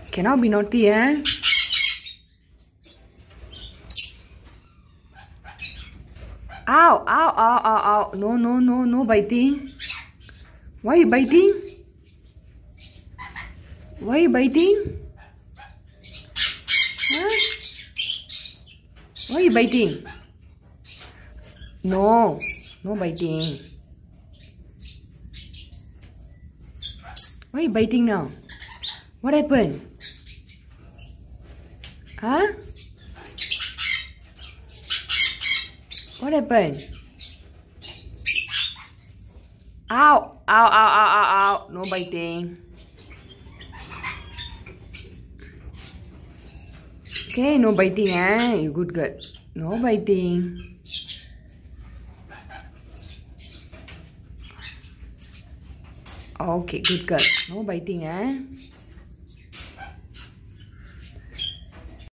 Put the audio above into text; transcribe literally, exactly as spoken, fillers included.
Cannot be naughty, eh? Ow, ow, ow, ow, ow. No, no, no, no biting. Why are you biting? Why are you biting? Huh? Why are you biting? No, no biting. Why are you biting now? What happened? Huh? What happened? Ow! Ow, ow, ow, ow, ow. No biting. Okay, no biting, eh? You good girl. No biting. Okay, good girl. No biting, eh?